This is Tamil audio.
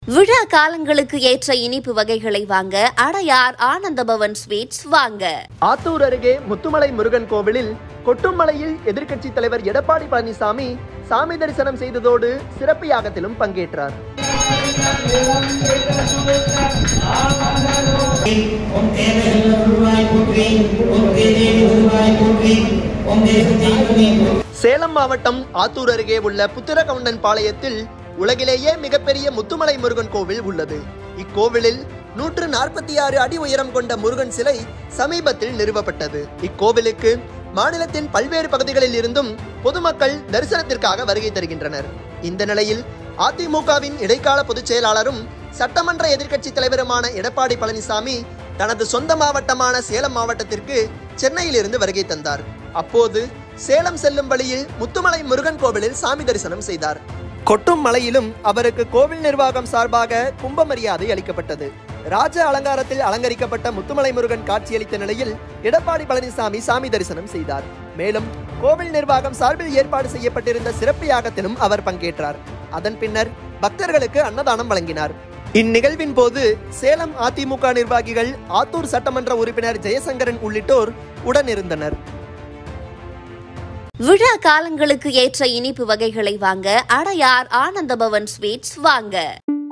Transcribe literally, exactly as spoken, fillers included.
விழா காலங்களுக்கு ஏற்ற இனிப்பு வகைகளை வாங்க அடையார் ஆனந்த பவன் ஸ்வீட்ஸ் வாங்க. ஆத்தூர் அருகே முத்துமலை முருகன் கோவிலில் கொட்டுமலையில் எதிர்க்கட்சி தலைவர் எடப்பாடி பழனிசாமி சாமி தரிசனம் செய்ததோடு சிறப்பு யாகத்திலும் பங்கேற்றார். சேலம் மாவட்டம் ஆத்தூர் அருகே உள்ள புத்திரகவுண்டன் பாளையத்தில் உலகிலேயே மிகப்பெரிய முத்துமலை முருகன் கோவில் உள்ளது. இக்கோவிலில் நூற்று நாற்பத்தி ஆறு அடி உயரம் கொண்ட முருகன் சிலை சமீபத்தில் நிறுவப்பட்டது. இக்கோவிலுக்கு மாநிலத்தின் பல்வேறு பகுதிகளில் இருந்தும் பொதுமக்கள் தரிசனத்திற்காக வருகை தருகின்றனர். இந்த நிலையில் அதிமுகவின் இடைக்கால பொதுச் செயலாளரும் சட்டமன்ற எதிர்க்கட்சி தலைவருமான எடப்பாடி பழனிசாமி தனது சொந்த மாவட்டமான சேலம் மாவட்டத்திற்கு சென்னையில் இருந்து வருகை தந்தார். அப்போது சேலம் செல்லும் வழியில் முத்துமலை முருகன் கோவிலில் சாமி தரிசனம் செய்தார். கொட்டும் மலையிலும் அவருக்கு கோவில் நிர்வாகம் சார்பாக கும்ப மரியாதை அளிக்கப்பட்டது. ராஜ அலங்காரத்தில் அலங்கரிக்கப்பட்ட முத்துமலை முருகன் காட்சியளித்த நிலையில் எடப்பாடி பழனிசாமி சாமி தரிசனம் செய்தார். மேலும் கோவில் நிர்வாகம் சார்பில் ஏற்பாடு செய்யப்பட்டிருந்த சிறப்பு யாகத்திலும் அவர் பங்கேற்றார். அதன் பின்னர் பக்தர்களுக்கு அன்னதானம் வழங்கினார். இந்நிகழ்வின் போது சேலம் அதிமுக நிர்வாகிகள், ஆத்தூர் சட்டமன்ற உறுப்பினர் ஜெயசங்கரன் உள்ளிட்டோர் உடனிருந்தனர். விழா காலங்களுக்கு ஏற்ற இனிப்பு வகைகளை வாங்க அடையார் ஆனந்த பவன் ஸ்வீட்ஸ் வாங்க.